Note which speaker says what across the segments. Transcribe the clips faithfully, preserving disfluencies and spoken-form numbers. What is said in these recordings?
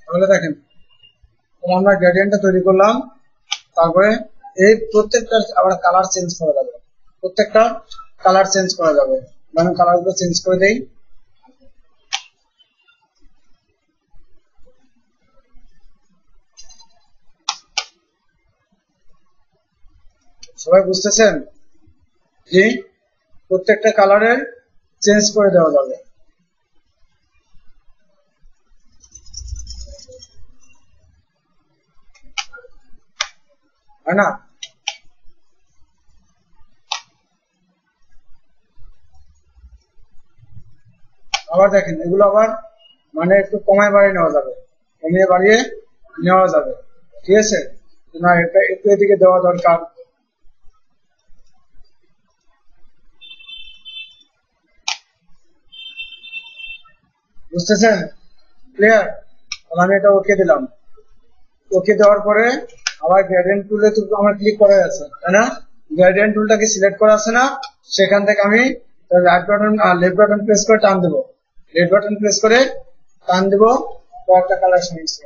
Speaker 1: তাহলে দেখেন আমরা গ্রেডিয়েন্টটা তৈরি করলাম, তারপরে এই প্রত্যেকটা আবার কালার চেঞ্জ করা যাবে, প্রত্যেকটা কালার চেঞ্জ করা যাবে। আমি কালারগুলো চেঞ্জ করে দেই। সবাই বুঝতেছেন? জি, প্রত্যেকটা কালারের চেঞ্জ করে দেওয়া যাবে। তাই না? আবার দেখেন এগুলো আবার মানে একটু কমায় বাড়িয়ে নেওয়া যাবে, কমিয়ে বাড়িয়ে নেওয়া যাবে। ঠিক আছে, না এটা একটু এদিকে দেওয়া দরকার। বুঝতেছেন? ক্লিয়ার? আমি এটা ওকে দিলাম। ওকে দেওয়ার পরে আবার গ্রেডিয়েন্ট টুলে তো আমার ক্লিক করা আছে, তাই না? গ্রেডিয়েন্ট টুলটাকে সিলেক্ট করা আছে না, সেখান থেকে আমি রাইট বাটন আর লেফট বাটন প্রেস করে টান দেবো, লেফট বাটন প্রেস করে টান দেবো, কয়েকটা কালার সমস্যা।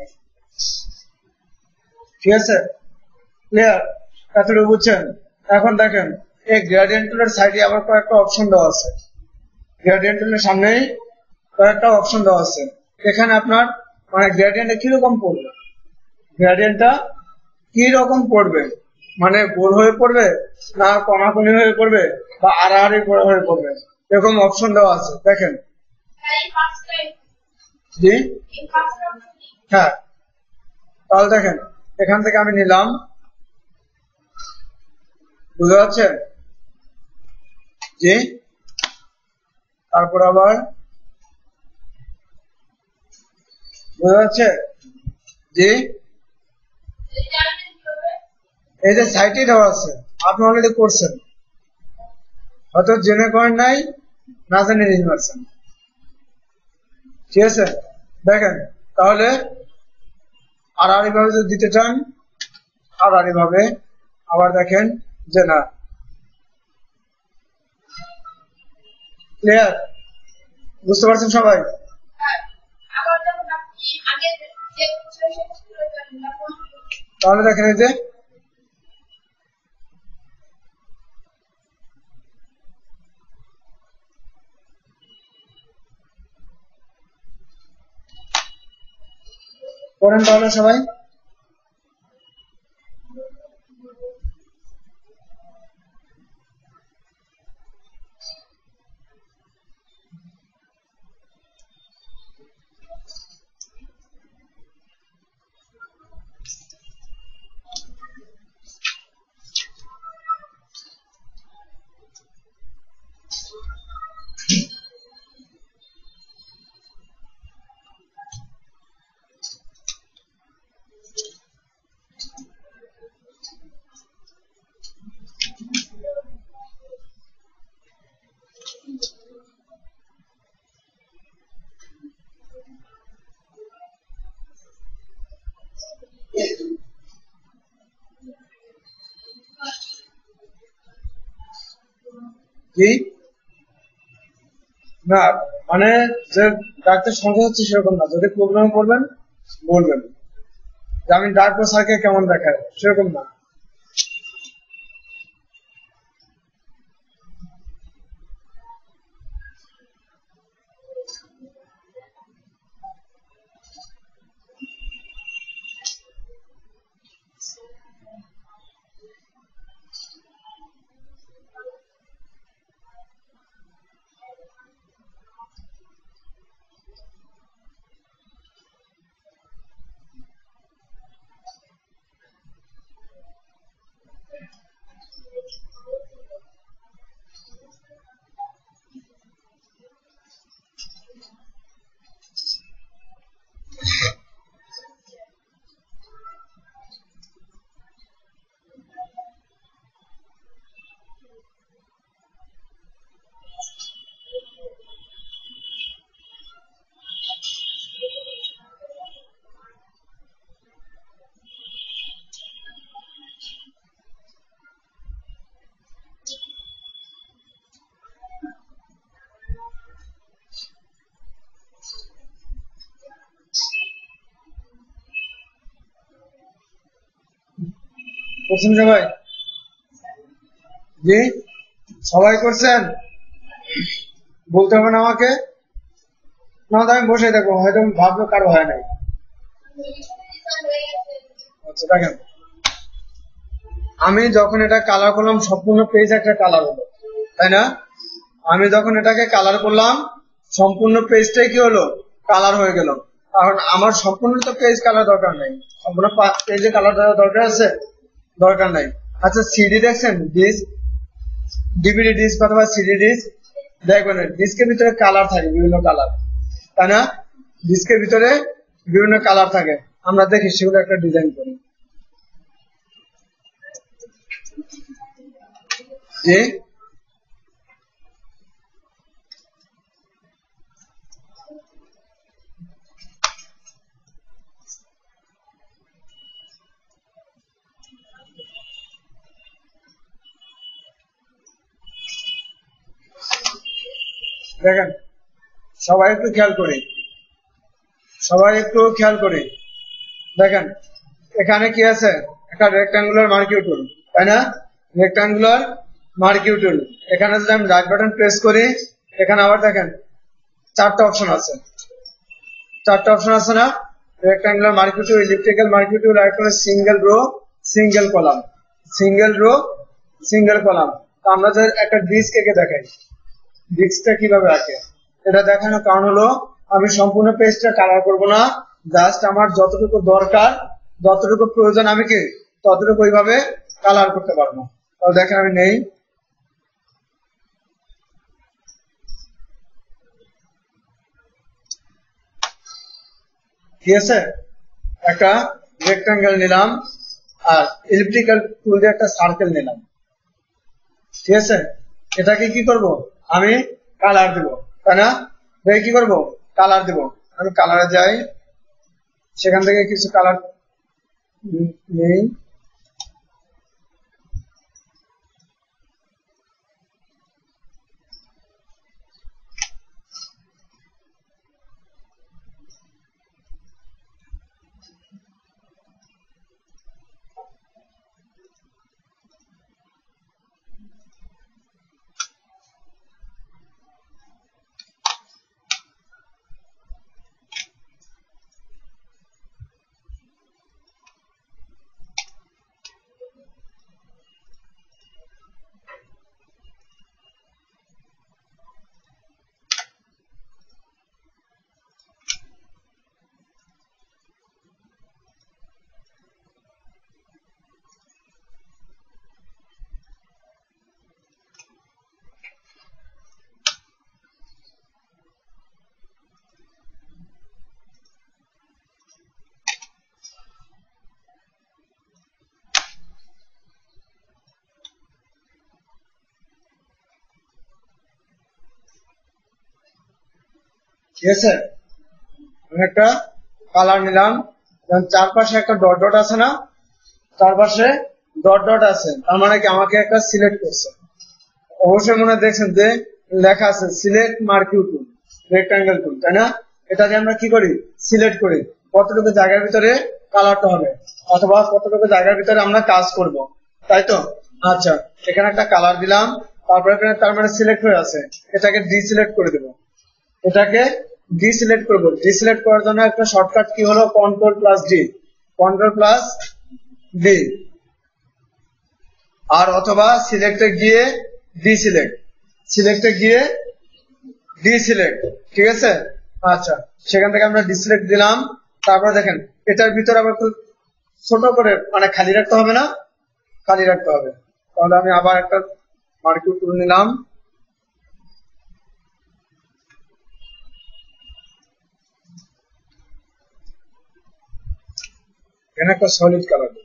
Speaker 1: ঠিক আছে, ক্লিয়ার? এতটুকু বুঝছেন? এখন দেখেন এই গ্রেডিয়েন্ট টুলের সাইডে আবার কয়েকটা অপশন দেওয়া আছে, গ্রেডিয়েন্ট টুলের সামনেই কয়েকটা অপশন দেওয়া আছে। এখানে আপনার মানে গ্রেডিয়েন্টটা কিরকম পড়বে, গ্রেডিয়েন্টটা কি রকম পড়বে, মানে গোল হয়ে পড়বে না কমাকমি হয়ে পড়বে বা আড়াআড়ি হয়ে পড়বে, এরকম অপশন দেওয়া আছে। দেখেন, জি হ্যাঁ, তাহলে দেখেন এখান থেকে আমি নিলাম, বুঝতে পারছেন? জি, তারপর আবার বুঝতে পারছে? জি, এই যে সাইটে দেওয়া আছে, আপনি অলরেডি করছেন, হয়তো জেনে করেন নাই, না জেনে নিতে পারছেন। ঠিক আছে, দেখেন তাহলে আড়াআড়ি ভাবে যদি দিতে চান আড়াআড়ি ভাবে, আবার দেখেন যে না। ক্লিয়ার? বুঝতে পারছেন সবাই? তাহলে দেখেন এই যে করেন তাহলে সবাই। জি না, মানে যে ডাক্তার সংখ্যা হচ্ছে সেরকম না, যদি প্রোগ্রাম করবেন বলবেন যে আমি ডাক্তার স্যারকে কেমন দেখায়, সেরকম না। করছেন সবাই? জি, সবাই করছেন? বলতে হবে না আমাকে? না তো আমি বসে দেখবো, হয়তো ভাবলো কারো হয় নাই। আচ্ছা দেখেন, আমি যখন এটা কালার করলাম সম্পূর্ণ পেজ একটা কালার হলো, তাই না? আমি যখন এটাকে কালার করলাম সম্পূর্ণ পেজটাই কি হলো, কালার হয়ে গেল। কারণ আমার সম্পূর্ণ তো পেজ কালার দরকার নেই, সম্পূর্ণ পেজে কালার দেওয়ার দরকার আছে? দরকার নাই। আচ্ছা সিডি দেখছেন, ডিস্ক, ডিভিডি ডিস্ক অথবা সিডি ডিস্ক, দেখবেন ডিস্কের ভিতরে কালার থাকে, বিভিন্ন কালার, তাই না? ডিস্কের ভিতরে বিভিন্ন কালার থাকে, আমরা দেখি সেগুলো একটা ডিজাইন করি। জি, দেখেন সবাই একটু খেয়াল করি, সবাই একটু খেয়াল করি। দেখেন এখানে কি আছে, একটা রেক্টাঙ্গুলার মার্কিউ টুল, তাই না? রেক্টাঙ্গুলার মার্কিউ টুল, এখানে যদি আমি রাইট বাটন প্রেস করি, এখানে আবার দেখেন চারটা অপশন আছে, চারটা অপশন আছে না? রেক্টাঙ্গুলার মার্কিউ টুল, ইলিপ্টিক্যাল মার্কিউ টুল, আর একটা single row, single column, single row, single column. আমরা যদি একটা ডিস্ক এঁকে দেখাই, ডিস্কটা কিভাবে আঁকে, এটা দেখানোর কারণ হলো আমি সম্পূর্ণ পেজটা কালার করব না, জাস্ট আমার যতটুকু দরকার, যতটুকু প্রয়োজন আমি কি ততটুকু ওইভাবে কালার করতে পারবো। তাহলে দেখেন আমি নেই, ঠিক আছে, একটা রেক্টাঙ্গেল নিলাম আর ইলিপ্টিক্যাল টুল দিয়ে একটা সার্কেল নিলাম, ঠিক আছে। এটাকে কি করব, আমি কালার দেব, তাই না? দেখে কি করব, কালার দেব। আমি কালারে যাই, সেখান থেকে কিছু কালার নেই, ঠিক আছে। আমি একটা কালার নিলাম, চারপাশে একটা ডট ডট আছে না, চারপাশে ডট ডট আছে, তার মানে কি আমাকে একটা সিলেক্ট করছে। অবশ্যই মনে দেখছেন যে লেখা আছে সিলেক্ট মার্কিউ টুল, রেক্টাঙ্গেল টুল, তাই না? এটা দিয়ে আমরা কি করি, সিলেক্ট করি কতটুকু জায়গার ভিতরে কালারটা হবে, অথবা কতটুকু জায়গার ভিতরে আমরা কাজ করব, তাই তো? আচ্ছা, এখানে একটা কালার দিলাম, তারপরে এখানে তার মানে সিলেক্ট হয়ে আছে, এটাকে ডিসিলেক্ট করে দেবো, এটাকে ডিসিলেক্ট করবো। ডিসিলেক্ট করার জন্য একটা শর্টকাট কি হলো, control plus D, control plus D, আর অথবা সিলেক্টে গিয়ে ডিসিলেক্ট, সিলেক্টে গিয়ে ডিসিলেক্ট, ঠিক আছে। আচ্ছা, সেখান থেকে আমরা ডিসিলেক্ট দিলাম, তারপরে দেখেন এটার ভিতরে আবার একটু ছোট করে মানে খালি রাখতে হবে না, খালি রাখতে হবে। তাহলে আমি আবার একটা মার্কিউ টুল নিলাম, এখানে একটা সলিড কালার দেবো।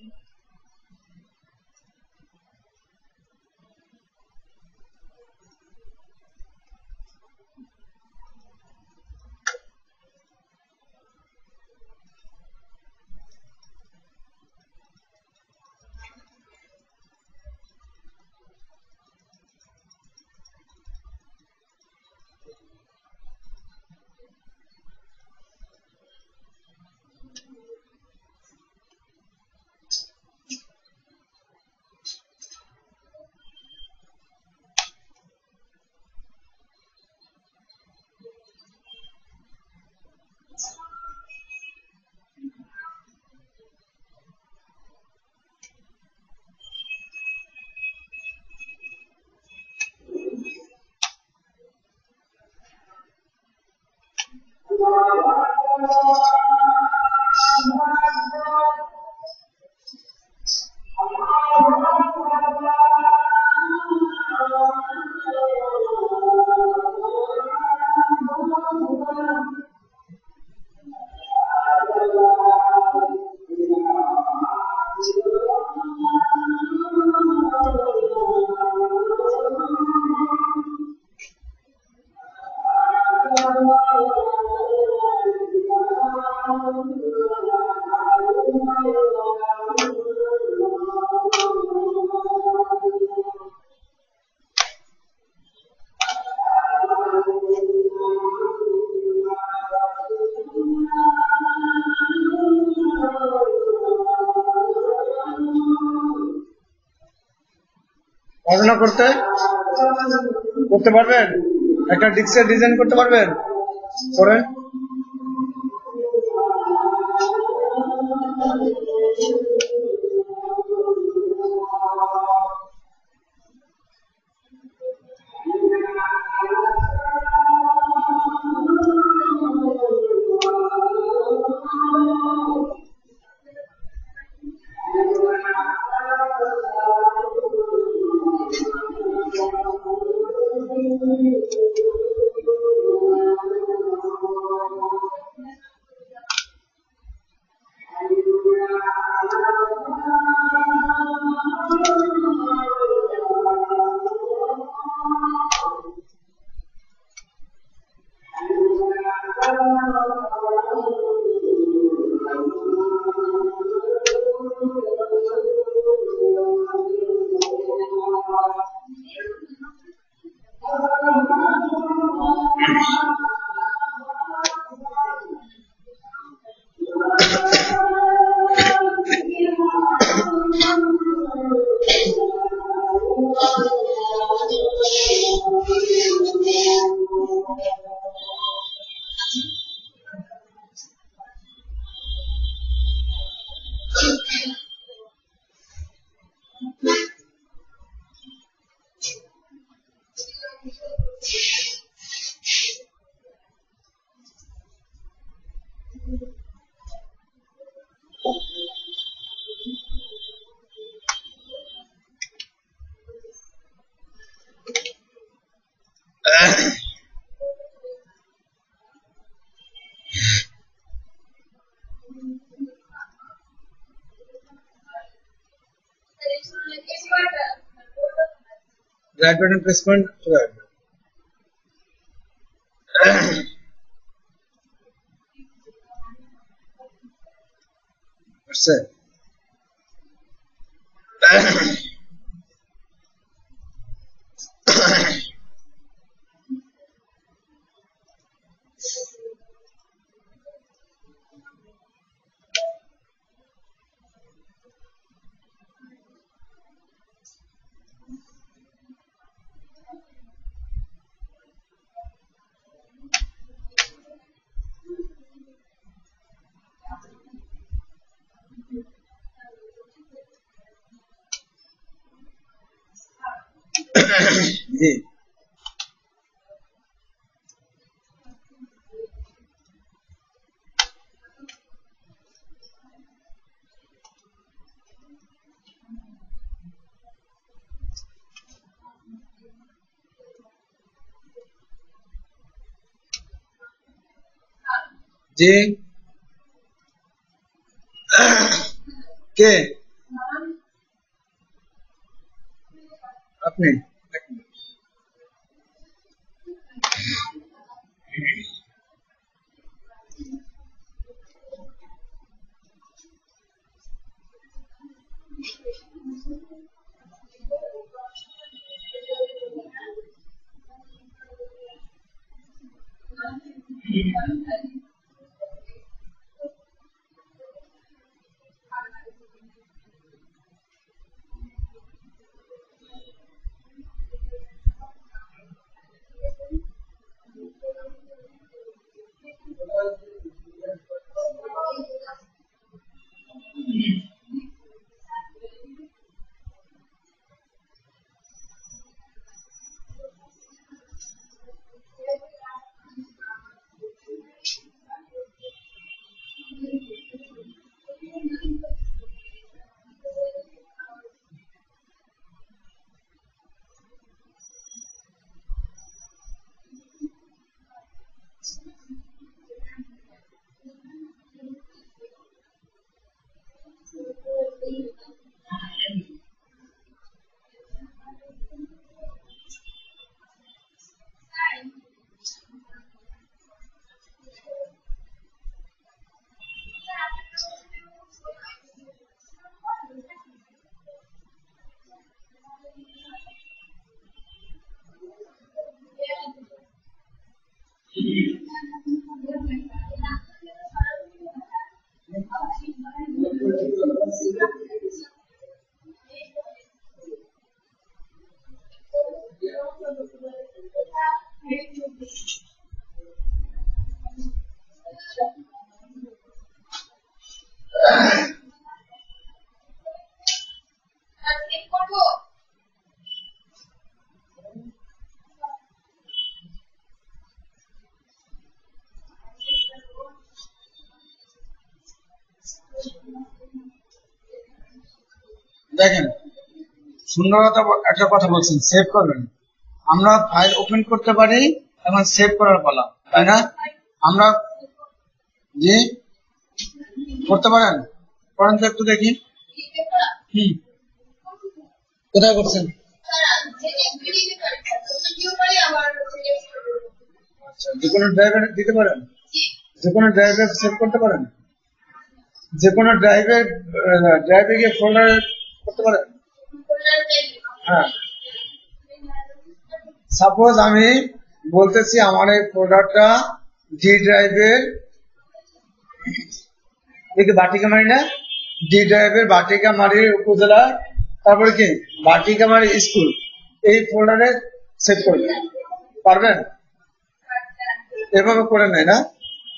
Speaker 1: পড়াশোনা করতে করতে পারবেন? একটা ডিস্কের ডিজাইন করতে পারবেন? করেন। Right button placement. Right. That's it. জি জি কে আপনি দেখেন সুন্দর একটা কথা বলছেন, সেভ করবেন। আমরা ফাইল ওপেন করতে পারি, এখন সেভ করার পালা, তাই না? আমরা জি করতে পারেন, করেন তো একটু দেখি। হুম, কোথায় করছেন? আচ্ছা, যে কোনো ড্রাইভে দিতে পারেন, যে কোনো ড্রাইভে সেভ করতে পারেন, যে কোনো ড্রাইভে ড্রাইভে গিয়ে ফোল্ডার করতে পারেন। হ্যাঁ, সাপোজ আমি বলতেছি আমার এই ফোল্ডারটা ডি ড্রাইভের দিকে বাটিকামারি না, ডি ড্রাইভের বাটিকামারি উপজেলা, তারপরে কি বাটিকামারি স্কুল, এই ফোল্ডারে সেভ করবেন, পারবেন? এভাবে করে নেয় না?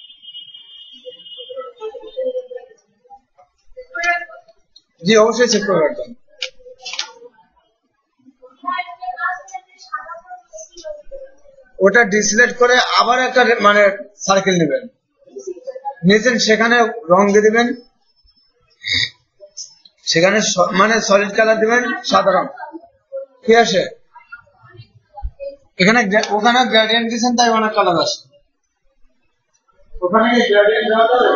Speaker 1: জি অবশ্যই সেভ করে রাখবেন। ওটা ডিসিলেক্ট করে আবার একটা মানে সার্কেল নেবেন, নিয়েছেন সেখানে রং দিয়ে দিবেন, সেখানে মানে সলিড কালার দিবেন, সাদা রং, ঠিক আছে? এখানে ওখানে গ্রেডিয়েন্ট দিয়েছেন তাই অনেক কালার আসে, ওখানে গ্রেডিয়েন্ট দেওয়া যাবে?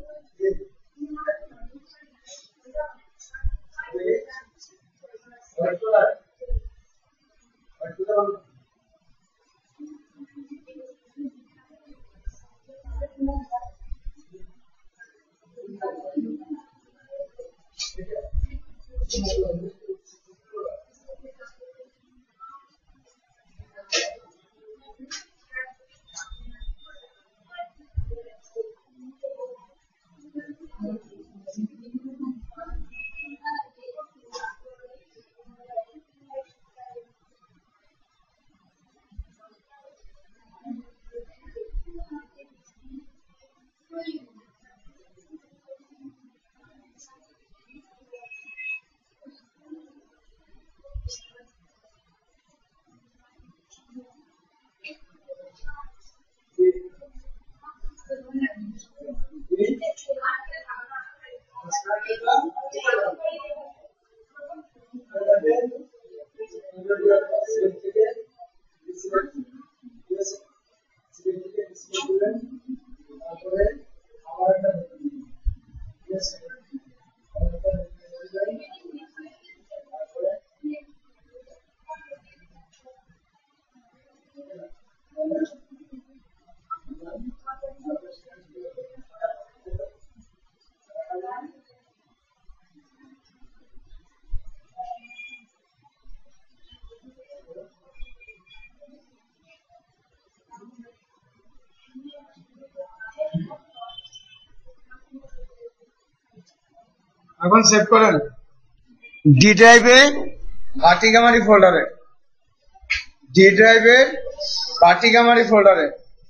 Speaker 1: এখন সেভ করেন ডি ড্রাইভে বাটিকামারি ফোল্ডারে, ডি ড্রাইভের বাটিকামারি ফোল্ডারে।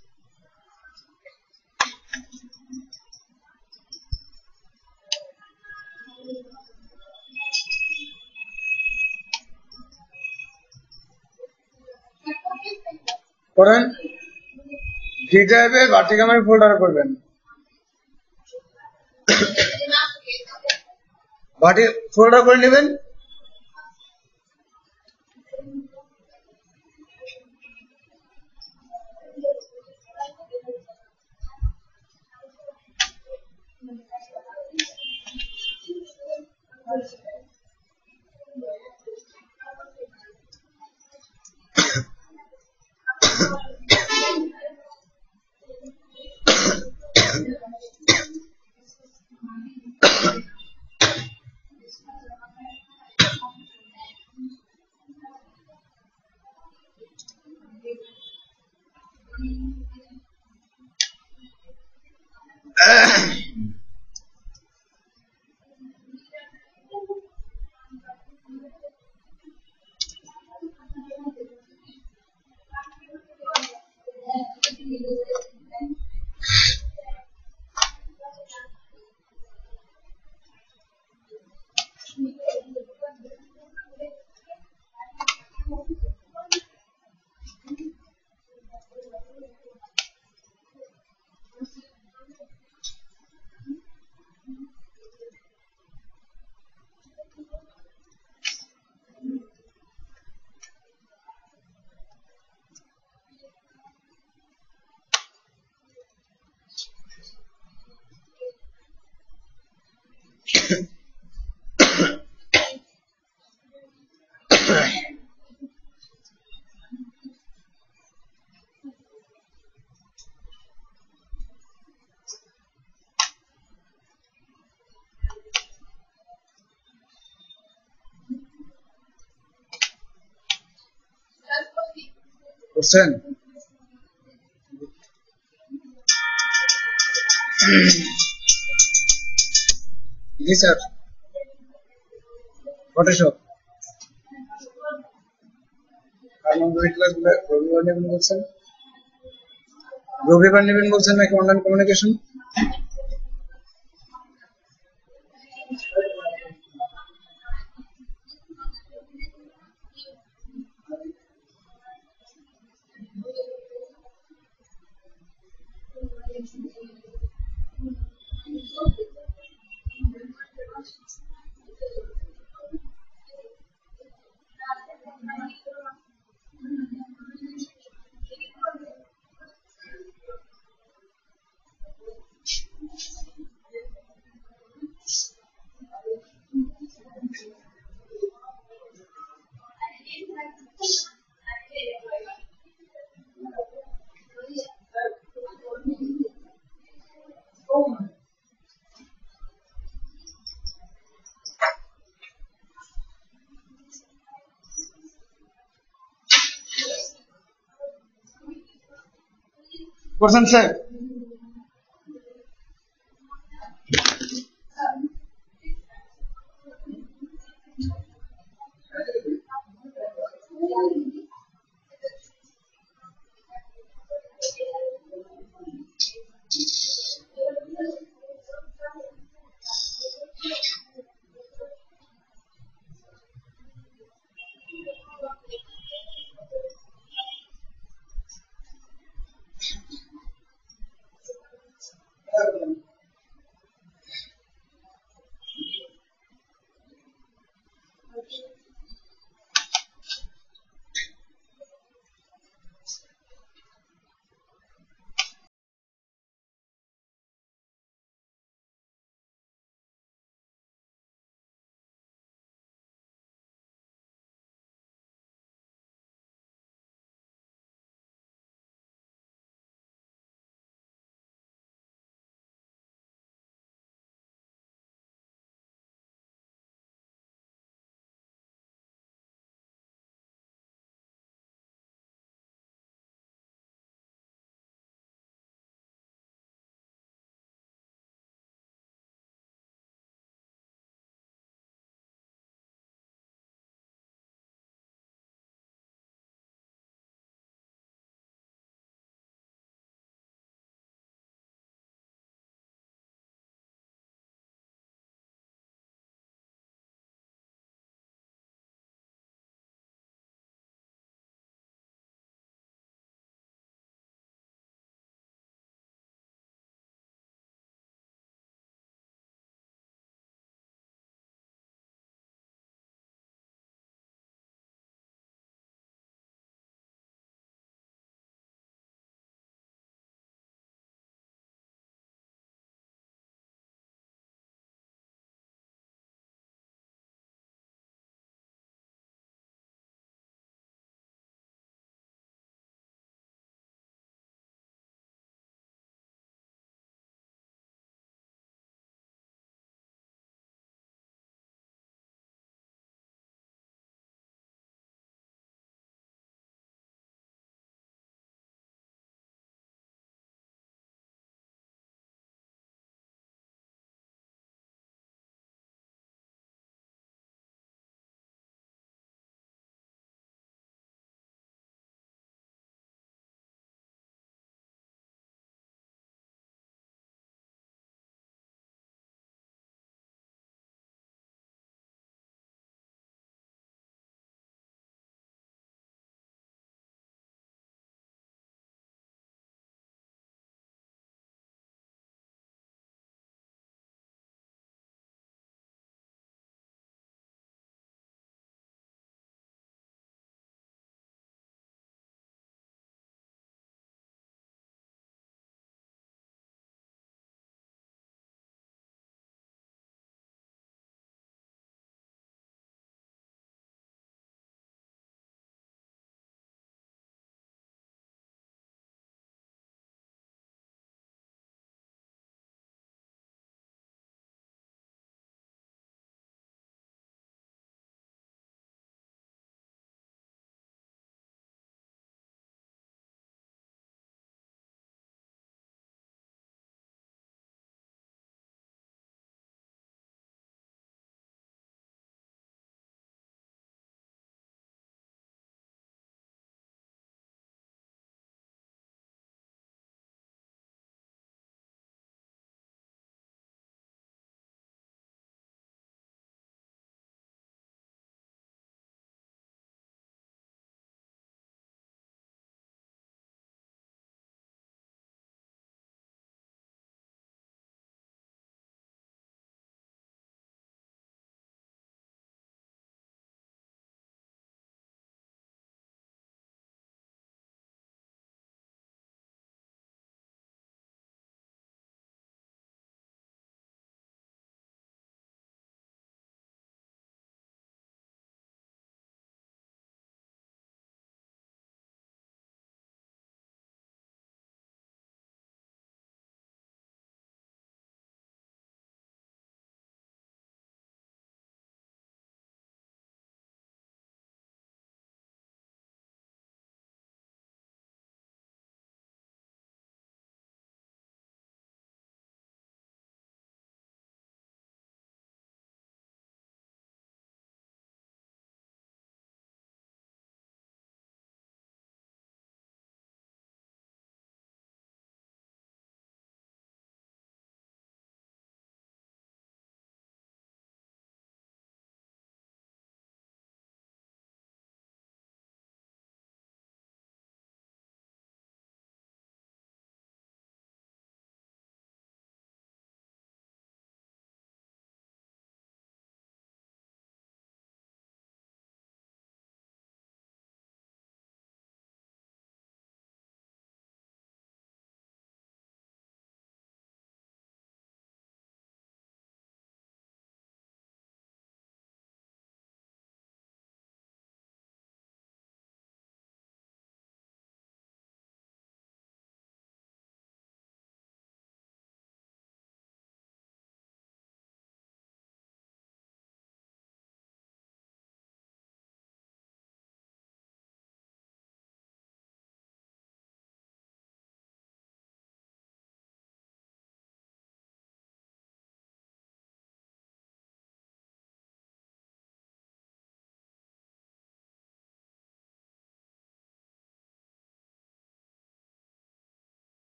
Speaker 1: করেন, ডি ড্রাইভে বাটিকামারি ফোল্ডারে করবেন, বাটি ফোল্ডার করে নেবেন। করছেন? জি স্যার, ফটোশপ আর নম্বর ক্লাস রবিবার নেবেন বলছেন, রবিবার নেবেন বলছেন নাকি অনলাইন কমিউনিকেশন? করছেন স্যার?